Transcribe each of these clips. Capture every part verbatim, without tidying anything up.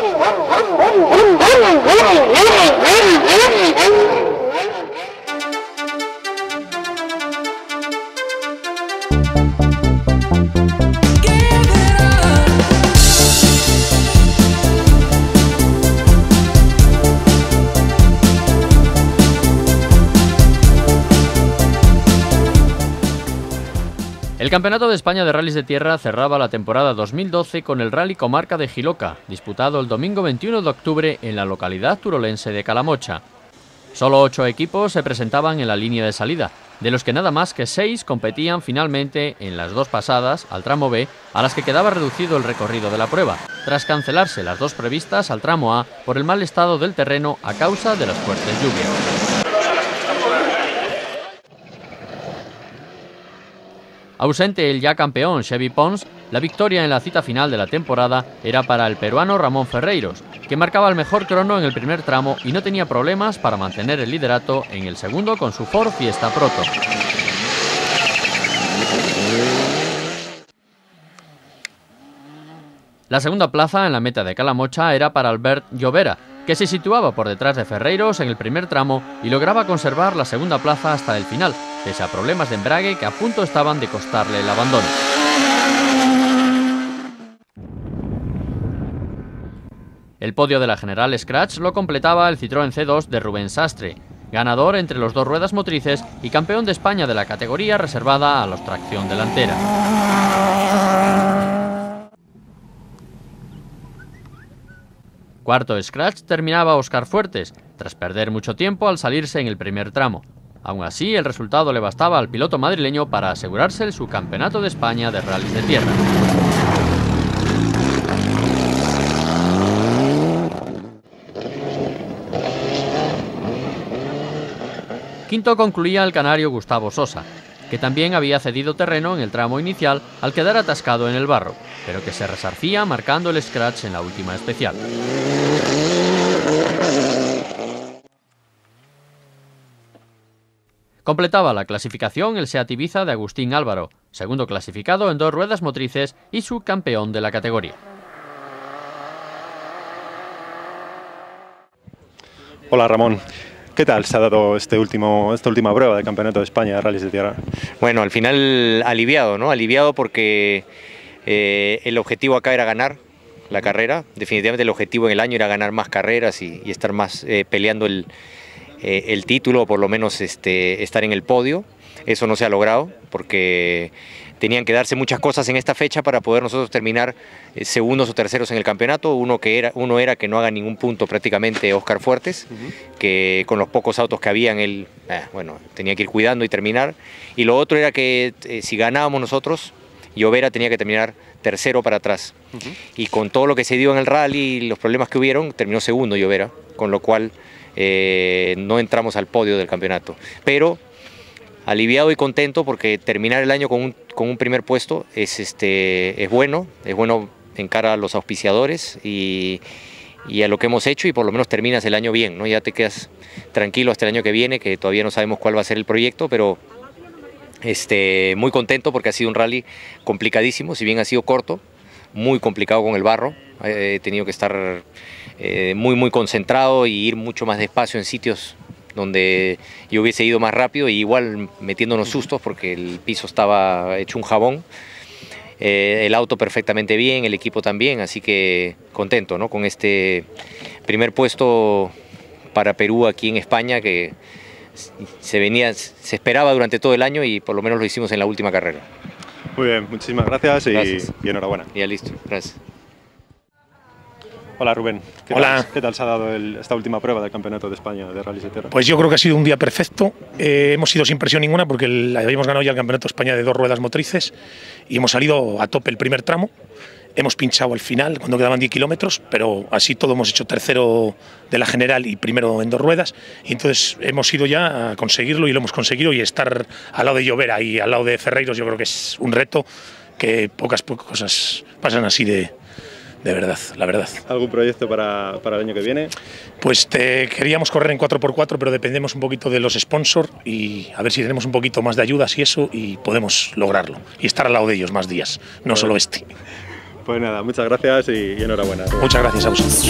El Campeonato de España de Rallys de Tierra cerraba la temporada dos mil doce con el Rally Comarca de Jiloca, disputado el domingo veintiuno de octubre en la localidad turolense de Calamocha. Solo ocho equipos se presentaban en la línea de salida, de los que nada más que seis competían finalmente en las dos pasadas, al tramo B, a las que quedaba reducido el recorrido de la prueba, tras cancelarse las dos previstas al tramo A por el mal estado del terreno a causa de las fuertes lluvias. Ausente el ya campeón Chevy Pons, la victoria en la cita final de la temporada era para el peruano Ramón Ferreiros, que marcaba el mejor crono en el primer tramo y no tenía problemas para mantener el liderato en el segundo con su Ford Fiesta Proto. La segunda plaza en la meta de Calamocha era para Albert Llovera, que se situaba por detrás de Ferreiros en el primer tramo y lograba conservar la segunda plaza hasta el final, pese a problemas de embrague que a punto estaban de costarle el abandono. El podio de la General Scratch lo completaba el Citroën C dos de Rubén Sastre, ganador entre los dos ruedas motrices y campeón de España de la categoría reservada a los tracción delantera. Cuarto Scratch terminaba Óscar Fuertes, tras perder mucho tiempo al salirse en el primer tramo. Aún así, el resultado le bastaba al piloto madrileño para asegurarse el subcampeonato de España de rallies de tierra. Quinto concluía el canario Gustavo Sosa, que también había cedido terreno en el tramo inicial al quedar atascado en el barro, pero que se resarcía marcando el scratch en la última especial. Completaba la clasificación el Seat Ibiza de Agustín Álvaro, segundo clasificado en dos ruedas motrices y subcampeón de la categoría. Hola Ramón, ¿qué tal se ha dado este último, esta última prueba del Campeonato de España de Rallys de Tierra? Bueno, al final aliviado, ¿no? Aliviado porque eh, el objetivo acá era ganar la carrera. Definitivamente el objetivo en el año era ganar más carreras y, y estar más eh, peleando el, eh, el título, o por lo menos este, estar en el podio. Eso no se ha logrado porque tenían que darse muchas cosas en esta fecha para poder nosotros terminar eh, segundos o terceros en el campeonato. Uno, que era, uno era que no haga ningún punto prácticamente Óscar Fuertes, uh-huh. que con los pocos autos que habían él eh, bueno, tenía que ir cuidando y terminar. Y lo otro era que eh, si ganábamos nosotros, Llovera tenía que terminar tercero para atrás. Uh-huh. Y con todo lo que se dio en el rally y los problemas que hubieron, terminó segundo Llovera, con lo cual eh, no entramos al podio del campeonato. Pero aliviado y contento porque terminar el año con un, con un primer puesto es, este, es bueno, es bueno en cara a los auspiciadores y, y a lo que hemos hecho, y por lo menos terminas el año bien, ¿no? Ya te quedas tranquilo hasta el año que viene, que todavía no sabemos cuál va a ser el proyecto, pero este, muy contento porque ha sido un rally complicadísimo, si bien ha sido corto, muy complicado con el barro. He tenido que estar eh, muy muy concentrado y ir mucho más despacio en sitios donde yo hubiese ido más rápido, y igual metiéndonos sustos porque el piso estaba hecho un jabón. Eh, el auto perfectamente bien, el equipo también, así que contento, ¿no? Con este primer puesto para Perú aquí en España, que se venía, se esperaba durante todo el año y por lo menos lo hicimos en la última carrera. Muy bien, muchísimas gracias y, gracias. y enhorabuena. Ya listo, gracias. Hola Rubén, ¿qué, Hola. Tal, ¿qué tal se ha dado el, esta última prueba del Campeonato de España de Rallys de Tierra? Pues yo creo que ha sido un día perfecto. Eh, hemos ido sin presión ninguna porque el, habíamos ganado ya el Campeonato de España de dos ruedas motrices y hemos salido a tope el primer tramo. Hemos pinchado al final cuando quedaban diez kilómetros, pero así todo hemos hecho tercero de la general y primero en dos ruedas. Y entonces hemos ido ya a conseguirlo y lo hemos conseguido, y estar al lado de Llovera y al lado de Ferreiros yo creo que es un reto, que pocas, pocas cosas pasan así de... De verdad, la verdad. ¿Algún proyecto para, para el año que viene? Pues te, queríamos correr en cuatro por cuatro, pero dependemos un poquito de los sponsors y a ver si tenemos un poquito más de ayudas y eso, y podemos lograrlo. Y estar al lado de ellos más días, no solo este. Pues nada, muchas gracias y, y enhorabuena. Muchas gracias a vosotros.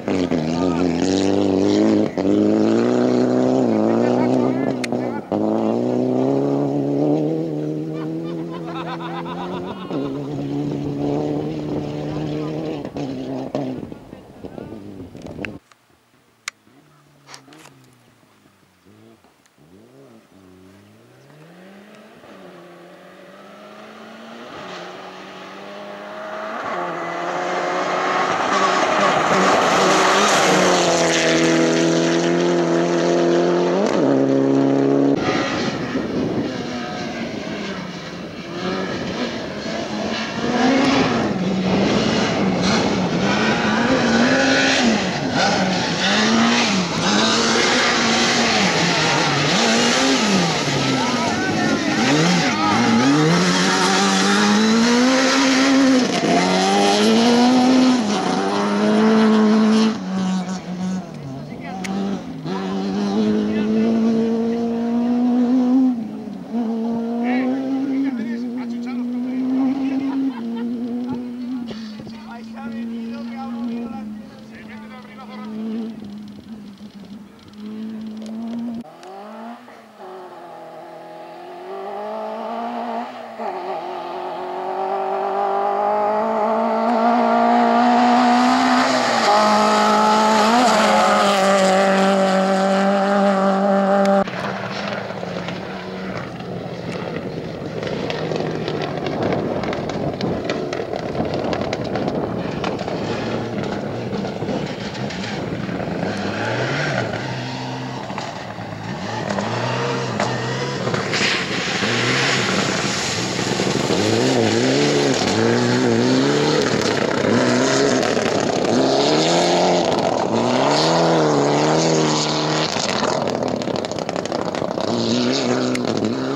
Thank you. Thank you.